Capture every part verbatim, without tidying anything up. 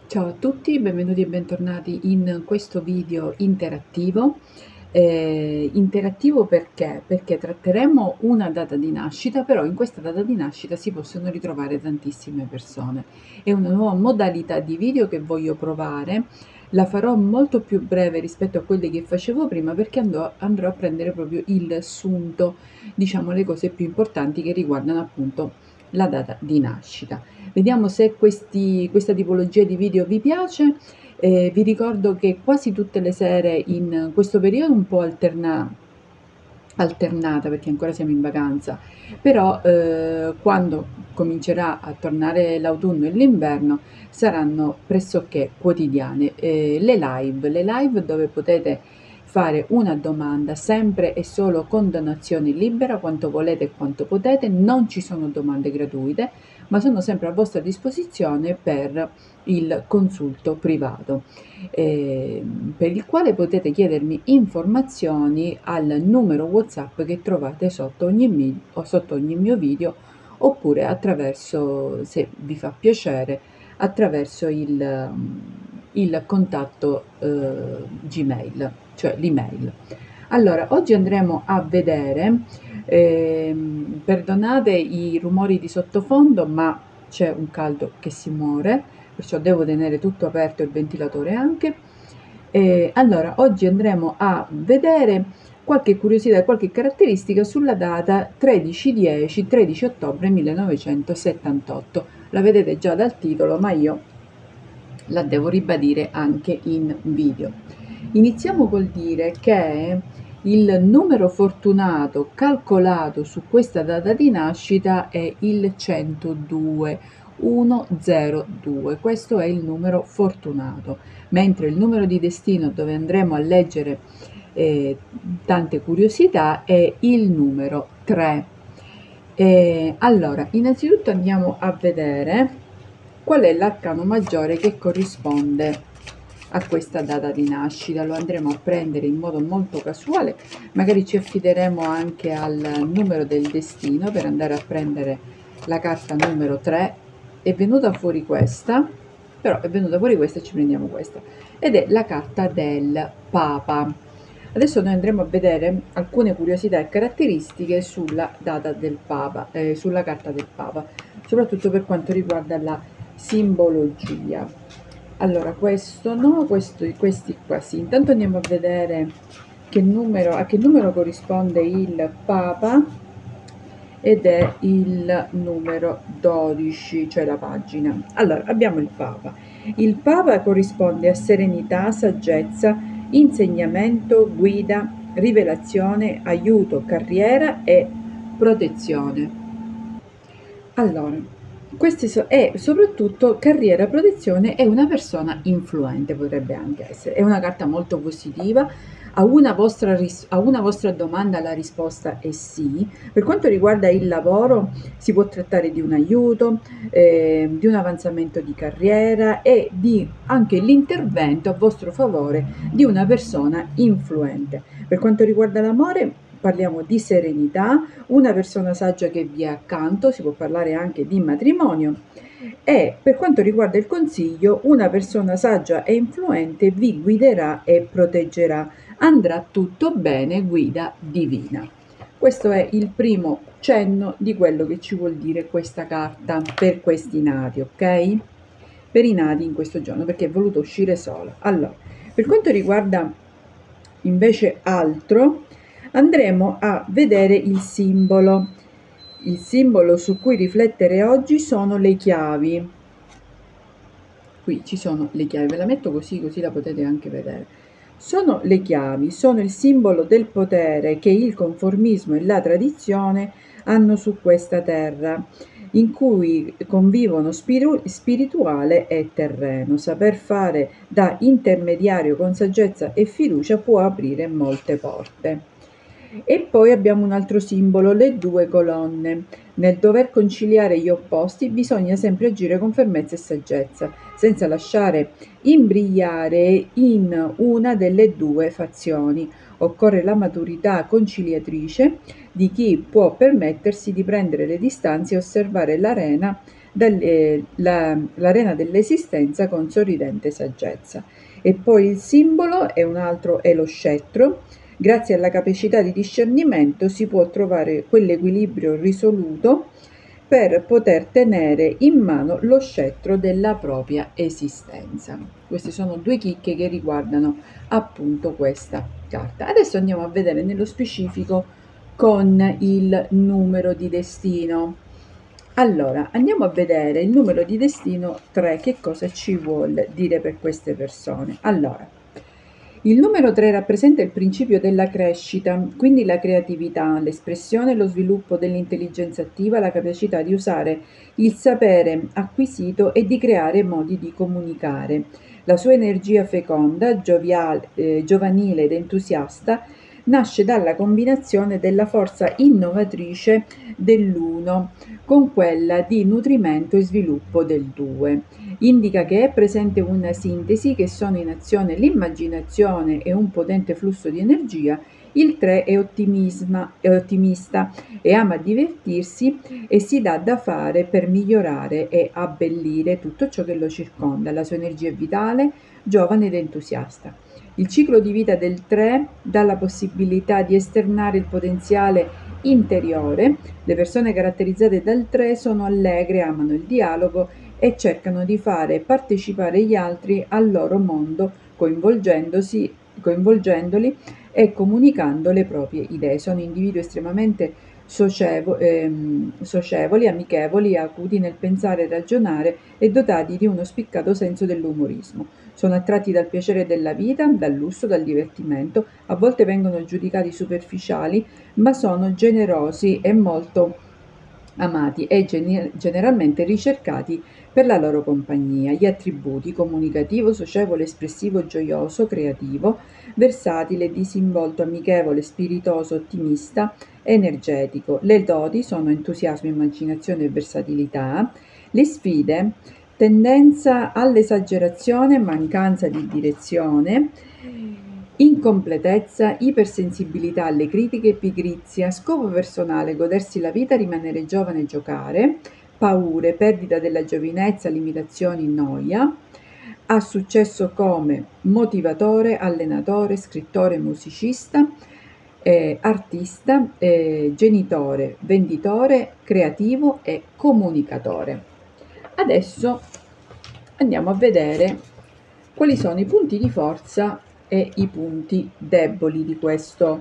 Ciao a tutti, benvenuti e bentornati in questo video interattivo. Eh, interattivo perché? Perché tratteremo una data di nascita, però in questa data di nascita si possono ritrovare tantissime persone. È una nuova modalità di video che voglio provare, la farò molto più breve rispetto a quelle che facevo prima perché andrò, andrò a prendere proprio il sunto, diciamo le cose più importanti che riguardano appunto la data di nascita. Vediamo se questi, questa tipologia di video vi piace. Eh, vi ricordo che quasi tutte le sere in questo periodo un po' alterna, alternata perché ancora siamo in vacanza, però eh, quando comincerà a tornare l'autunno e l'inverno saranno pressoché quotidiane. Eh, le live, le live dove potete fare una domanda sempre e solo con donazione libera, quanto volete e quanto potete, non ci sono domande gratuite, ma sono sempre a vostra disposizione per il consulto privato, eh, per il quale potete chiedermi informazioni al numero WhatsApp che trovate sotto ogni, mi- o sotto ogni mio video, oppure attraverso, se vi fa piacere, attraverso il, il contatto eh, Gmail, cioè l'email. Allora, oggi andremo a vedere, ehm, perdonate i rumori di sottofondo, ma c'è un caldo che si muore, perciò devo tenere tutto aperto, il ventilatore anche. E allora, oggi andremo a vedere qualche curiosità e qualche caratteristica sulla data tredici dieci tredici ottobre millenovecentosettantotto. La vedete già dal titolo, ma io la devo ribadire anche in video. Iniziamo col dire che il numero fortunato calcolato su questa data di nascita è il centodue, centodue, questo è il numero fortunato, mentre il numero di destino dove andremo a leggere eh, tante curiosità è il numero tre. E allora, innanzitutto andiamo a vedere qual è l'arcano maggiore che corrisponde a questa data di nascita. Lo andremo a prendere in modo molto casuale, magari ci affideremo anche al numero del destino per andare a prendere la carta numero tre. È venuta fuori questa, però è venuta fuori questa e ci prendiamo questa, ed è la carta del Papa. Adesso noi andremo a vedere alcune curiosità e caratteristiche sulla data del Papa, eh, sulla carta del Papa, soprattutto per quanto riguarda la simbologia. Allora, questo no, questo, questi qua sì. Intanto andiamo a vedere che numero, a che numero corrisponde il Papa, ed è il numero dodici, cioè la pagina. Allora, abbiamo il Papa. Il Papa corrisponde a serenità, saggezza, insegnamento, guida, rivelazione, aiuto, carriera e protezione. Allora, questi so- e soprattutto carriera, protezione e una persona influente potrebbe anche essere. È una carta molto positiva. A una vostra, ris- a una vostra domanda la risposta è sì. Per quanto riguarda il lavoro, si può trattare di un aiuto, eh, di un avanzamento di carriera e di anche l'intervento a vostro favore di una persona influente. Per quanto riguarda l'amore, parliamo di serenità, una persona saggia che vi è accanto, si può parlare anche di matrimonio, e per quanto riguarda il consiglio, una persona saggia e influente vi guiderà e proteggerà. Andrà tutto bene, guida divina. Questo è il primo cenno di quello che ci vuol dire questa carta per questi nati, ok? Per i nati in questo giorno, perché è voluto uscire sola. Allora, per quanto riguarda invece altro, andremo a vedere il simbolo. Il simbolo su cui riflettere oggi sono le chiavi. Qui ci sono le chiavi, ve la metto così, così la potete anche vedere. Sono le chiavi, sono il simbolo del potere che il conformismo e la tradizione hanno su questa terra, in cui convivono spiritu- spirituale e terreno. Saper fare da intermediario con saggezza e fiducia può aprire molte porte. E poi abbiamo un altro simbolo, le due colonne. Nel dover conciliare gli opposti bisogna sempre agire con fermezza e saggezza, senza lasciare imbrigliare in una delle due fazioni. Occorre la maturità conciliatrice di chi può permettersi di prendere le distanze e osservare l'arena l'arena dell'esistenza con sorridente saggezza. E poi il simbolo è un altro, è lo scettro. Grazie alla capacità di discernimento si può trovare quell'equilibrio risoluto per poter tenere in mano lo scettro della propria esistenza. Queste sono due chicche che riguardano appunto questa carta. Adesso andiamo a vedere nello specifico con il numero di destino. Allora, andiamo a vedere il numero di destino tre, che cosa ci vuol dire per queste persone. Allora, il numero tre rappresenta il principio della crescita, quindi la creatività, l'espressione e lo sviluppo dell'intelligenza attiva, la capacità di usare il sapere acquisito e di creare modi di comunicare. La sua energia feconda, gioviale, eh, giovanile ed entusiasta nasce dalla combinazione della forza innovatrice dell'uno con quella di nutrimento e sviluppo del due. Indica che è presente una sintesi, che sono in azione l'immaginazione e un potente flusso di energia. Il tre è, è ottimista e ama divertirsi e si dà da fare per migliorare e abbellire tutto ciò che lo circonda. La sua energia è vitale, giovane ed entusiasta. Il ciclo di vita del tre dà la possibilità di esternare il potenziale interiore. Le persone caratterizzate dal tre sono allegre, amano il dialogo e cercano di fare partecipare gli altri al loro mondo, coinvolgendosi, coinvolgendoli e comunicando le proprie idee. Sono individui estremamente socievo, ehm, socievoli, amichevoli, acuti nel pensare e ragionare e dotati di uno spiccato senso dell'umorismo. Sono attratti dal piacere della vita, dal lusso, dal divertimento, a volte vengono giudicati superficiali, ma sono generosi e molto amati e gener- generalmente ricercati per la loro compagnia. Gli attributi: comunicativo, socievole, espressivo, gioioso, creativo, versatile, disinvolto, amichevole, spiritoso, ottimista, energetico. Le doti sono entusiasmo, immaginazione e versatilità. Le sfide: tendenza all'esagerazione, mancanza di direzione, incompletezza, ipersensibilità alle critiche, pigrizia, scopo personale, godersi la vita, rimanere giovane e giocare, paure, perdita della giovinezza, limitazioni, noia. Ha successo come motivatore, allenatore, scrittore, musicista, eh, artista, eh, genitore, venditore, creativo e comunicatore. Adesso andiamo a vedere quali sono i punti di forza e i punti deboli di questo,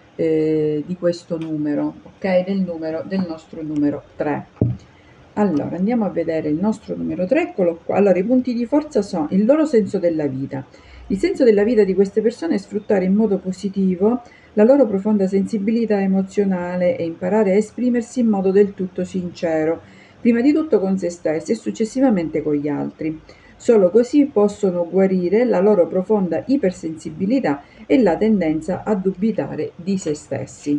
eh, di questo numero, ok? Del, numero, del nostro numero tre. Allora, andiamo a vedere il nostro numero tre, eccolo qua. Allora, i punti di forza sono il loro senso della vita. Il senso della vita di queste persone è sfruttare in modo positivo la loro profonda sensibilità emozionale e imparare a esprimersi in modo del tutto sincero, prima di tutto con se stessi e successivamente con gli altri. Solo così possono guarire la loro profonda ipersensibilità e la tendenza a dubitare di se stessi.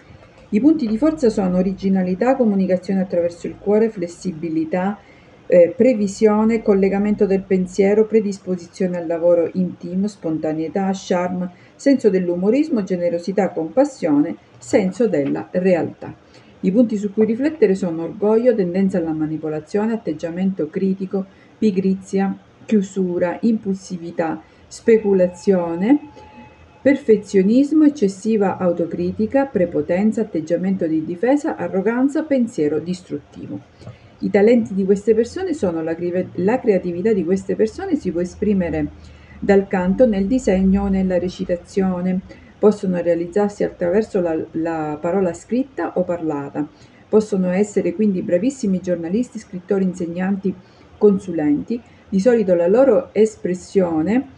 I punti di forza sono originalità, comunicazione attraverso il cuore, flessibilità, eh, previsione, collegamento del pensiero, predisposizione al lavoro intimo, spontaneità, charme, senso dell'umorismo, generosità, compassione, senso della realtà. I punti su cui riflettere sono orgoglio, tendenza alla manipolazione, atteggiamento critico, pigrizia, chiusura, impulsività, speculazione, perfezionismo, eccessiva autocritica, prepotenza, atteggiamento di difesa, arroganza, pensiero distruttivo. I talenti di queste persone sono la, la creatività di queste persone si può esprimere dal canto, nel disegno o nella recitazione. Possono realizzarsi attraverso la, la parola scritta o parlata. Possono essere quindi bravissimi giornalisti, scrittori, insegnanti, consulenti. Di solito la loro espressione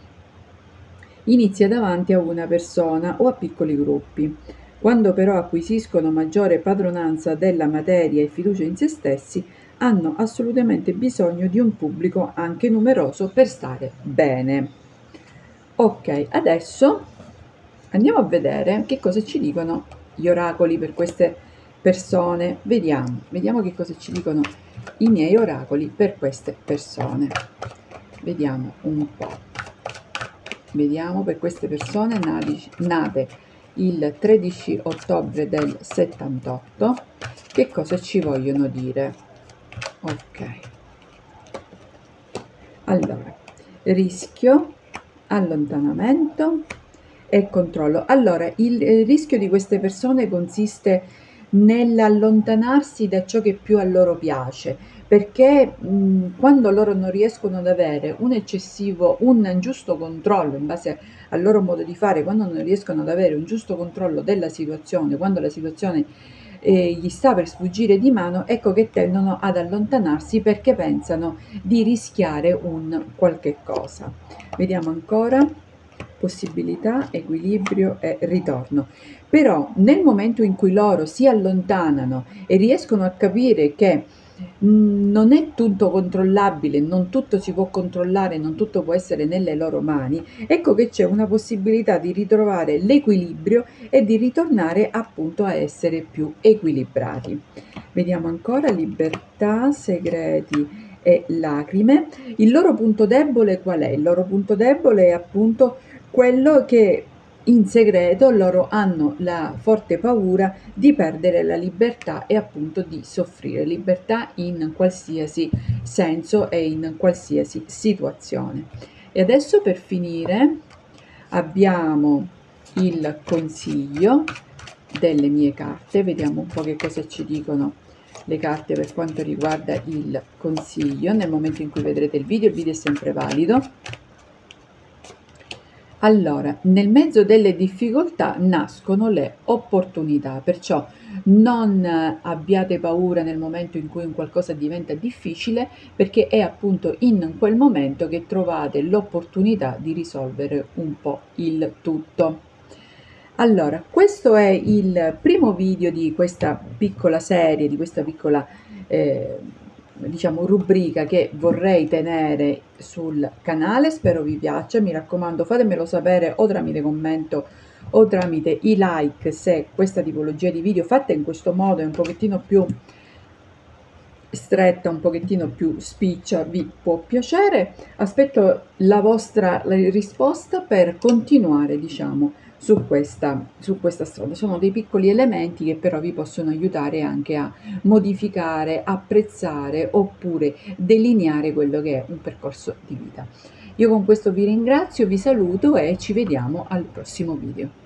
inizia davanti a una persona o a piccoli gruppi. Quando però acquisiscono maggiore padronanza della materia e fiducia in se stessi, hanno assolutamente bisogno di un pubblico anche numeroso per stare bene. Ok, adesso andiamo a vedere che cosa ci dicono gli oracoli per queste persone. Vediamo, vediamo che cosa ci dicono i miei oracoli per queste persone. Vediamo un po'. Vediamo per queste persone nate il tredici ottobre del settantotto che cosa ci vogliono dire. Ok, allora rischio, allontanamento e controllo. Allora il, il rischio di queste persone consiste nell'allontanarsi da ciò che più a loro piace, perché mh, quando loro non riescono ad avere un eccessivo, un giusto controllo in base al loro modo di fare, quando non riescono ad avere un giusto controllo della situazione, quando la situazione eh, gli sta per sfuggire di mano, ecco che tendono ad allontanarsi perché pensano di rischiare un qualche cosa. Vediamo ancora possibilità, equilibrio e ritorno. Però nel momento in cui loro si allontanano e riescono a capire che mh, non è tutto controllabile, non tutto si può controllare, non tutto può essere nelle loro mani, ecco che c'è una possibilità di ritrovare l'equilibrio e di ritornare appunto a essere più equilibrati. Vediamo ancora libertà, segreti e lacrime. Il loro punto debole qual è? Il loro punto debole è appunto quello che in segreto loro hanno la forte paura di perdere la libertà e appunto di soffrire libertà in qualsiasi senso e in qualsiasi situazione. E adesso per finire abbiamo il consiglio delle mie carte, vediamo un po' che cosa ci dicono le carte per quanto riguarda il consiglio. Nel momento in cui vedrete il video, il video è sempre valido. Allora, nel mezzo delle difficoltà nascono le opportunità, perciò non abbiate paura nel momento in cui un qualcosa diventa difficile, perché è appunto in quel momento che trovate l'opportunità di risolvere un po' il tutto. Allora, questo è il primo video di questa piccola serie, di questa piccola eh, diciamo rubrica che vorrei tenere sul canale. Spero vi piaccia, mi raccomando fatemelo sapere o tramite commento o tramite i like se questa tipologia di video fatta in questo modo è un pochettino più stretta, un pochettino più spiccia, vi può piacere. Aspetto la vostra risposta per continuare, diciamo, su questa, su questa strada. Sono dei piccoli elementi che però vi possono aiutare anche a modificare, apprezzare oppure delineare quello che è un percorso di vita. Io con questo vi ringrazio, vi saluto e ci vediamo al prossimo video.